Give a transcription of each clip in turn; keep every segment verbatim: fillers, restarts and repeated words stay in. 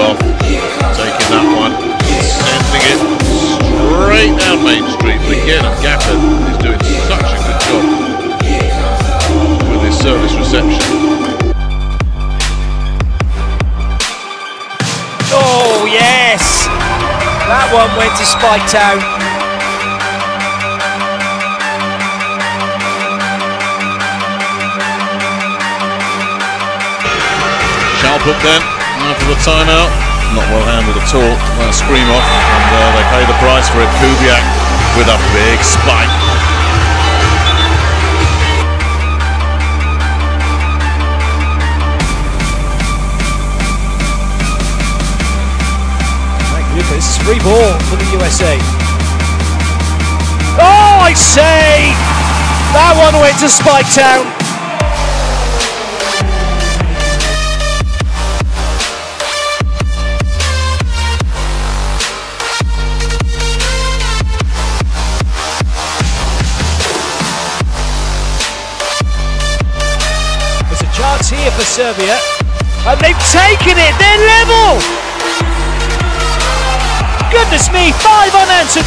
off, taking that one, sending it straight down Main Street. But again, Gaffer is doing such a good job with his service reception. Oh yes! That one went to Spike Town. Shalput then, after the timeout, not well handled at all. Well, scream off, and uh, they pay the price for it. Kubiak with a big spike. This is free ball for the U S A. Oh, I say! That one went to Spike Town. There's a chance here for Serbia. And they've taken it! They're level! Goodness me, five unanswered.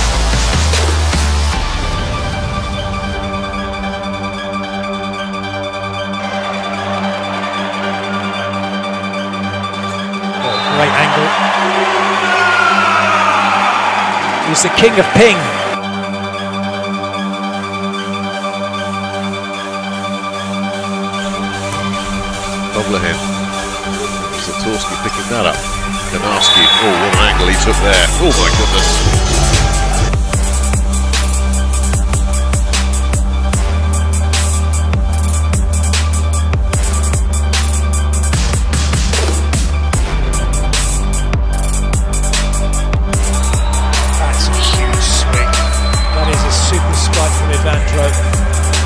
Oh, great angle. He's the king of ping. Doblehead. Zatorski picking that up. Kanarski, oh, what an angle he took there. Oh my goodness. That's a huge swing. That is a super spike from Ivandro.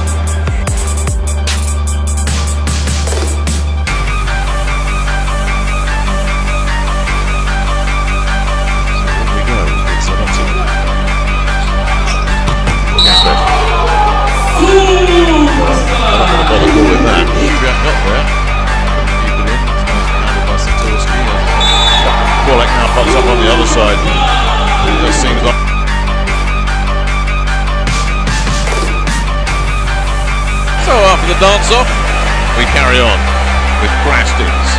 Pops up on the other side. It seems like so after the dance off, we carry on with Krastins.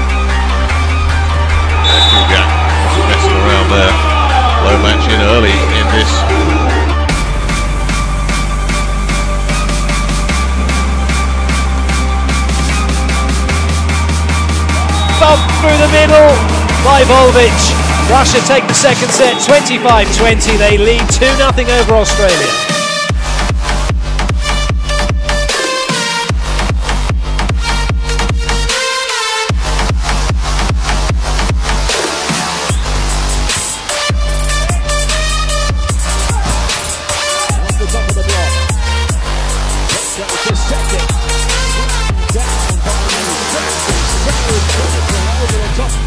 Kubiak wasn't messing around there. Low match in early in this. Bump through the middle by Volvic. Russia take the second set, twenty-five twenty. They lead two nothing over Australia. Off the top of the block. Intercepted. Down by over the top.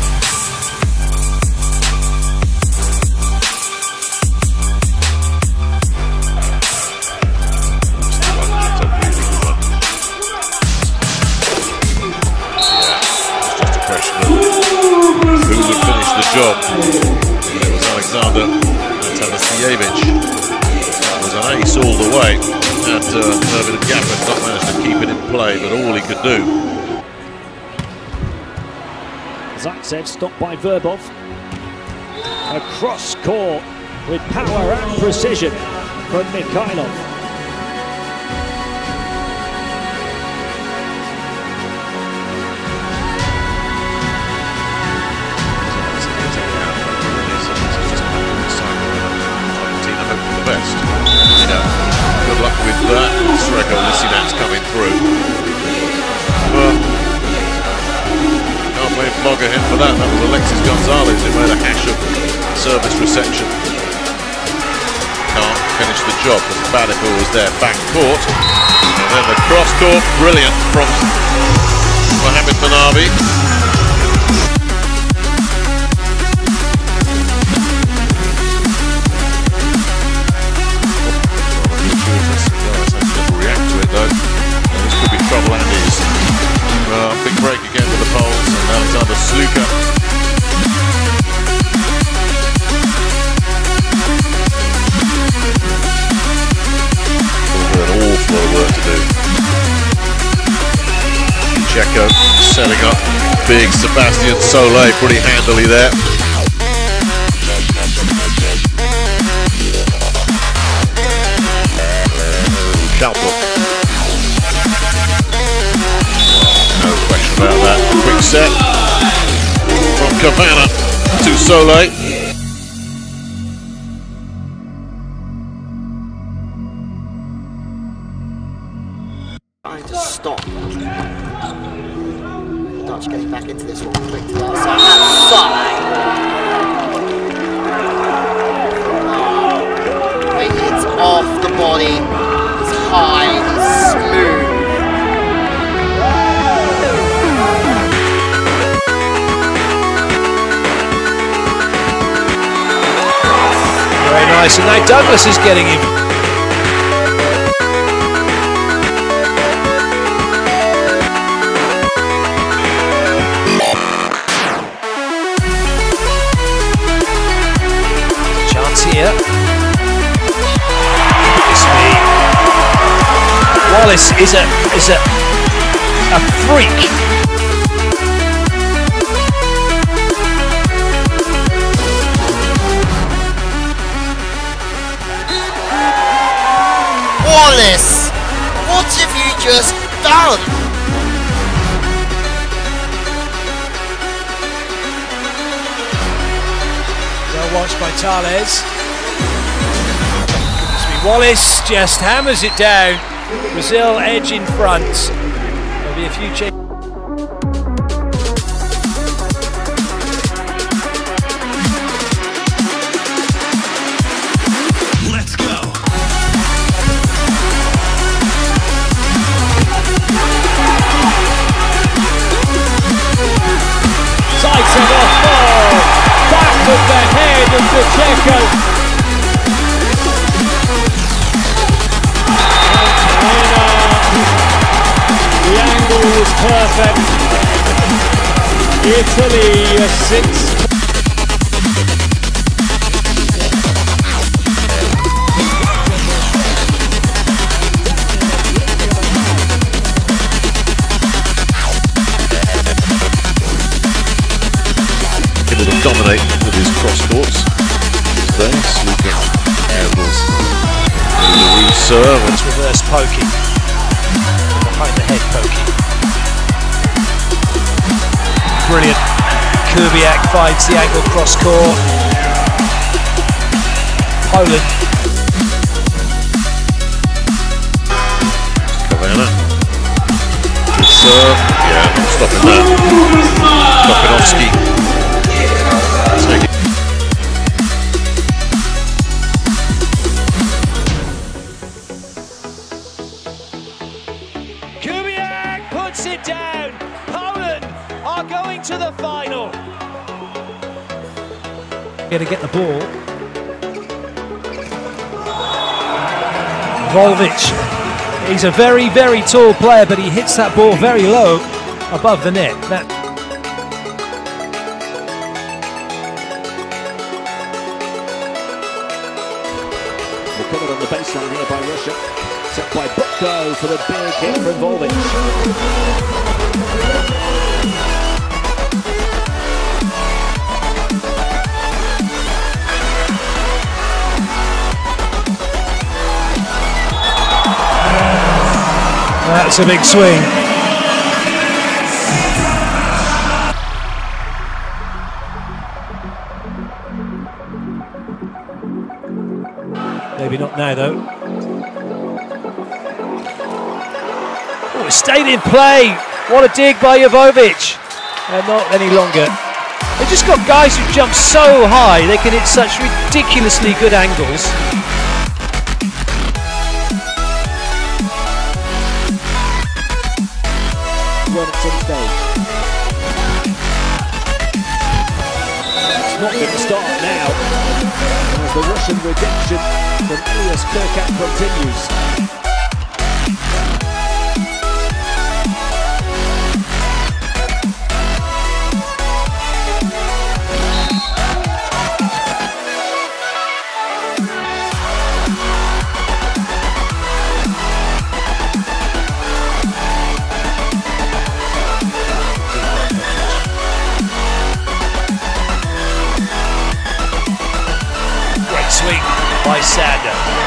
Job. It was Alexander Tanasievich. It was an ace all the way, and uh, Irvin Gaffer not managed to keep it in play, but all he could do. Zaitsev stopped by Verbov. Across court with power and precision from Mikhailov. Best. Yeah. Good luck with that. Sreko Lissinat's coming through. Well, can't blame Flogger him for that. That was Alexis Gonzalez who made a hash of service reception. Can't finish the job because Badico was there back court. And then the cross court, brilliant from Mohamed Manabi. Trouble Andy's. Uh, big break again with the poles, and Alexander Sluka up big Sebastian Solé pretty handily there. Schalpel. No question about that. Quick set from Kavanagh to Solé. Trying to stop Dutch getting back into this one, quick to the outside. Outside! It's off the body, it's high, it's smooth. Very nice, and now Douglas is getting him. Here. Wallace is a is a a freak. Wallace, what have you just done? Well watched by Tales. Wallace just hammers it down. Brazil edge in front. There'll be a few changes. Let's go. Side set off. Oh, back of the head of Pacheco. The angle was perfect. Italy six. Able to dominate with his cross courts today. Sleeping handles the reserve. It's reverse poking. Behind the head poking. Brilliant. Kubiak finds the angle cross court. Poland. Kavanagh. Good serve. Yeah, not stopping that. Kopinovski. Take it. Kubiak puts it down. Poland are going to the final. Going to get the ball. Volvic. He's a very, very tall player, but he hits that ball very low above the net. That Recovered on the baseline here by Russia. Set by Butko for the big hit from Volvic. That's a big swing. Maybe not now, though. Oh, it stayed in play. What a dig by Jovovic. And not any longer. They've just got guys who jump so high, they can hit such ridiculously good angles. Run at some stage. It's not going to start now as the Russian redemption from Elias Kirkat continues. Sander.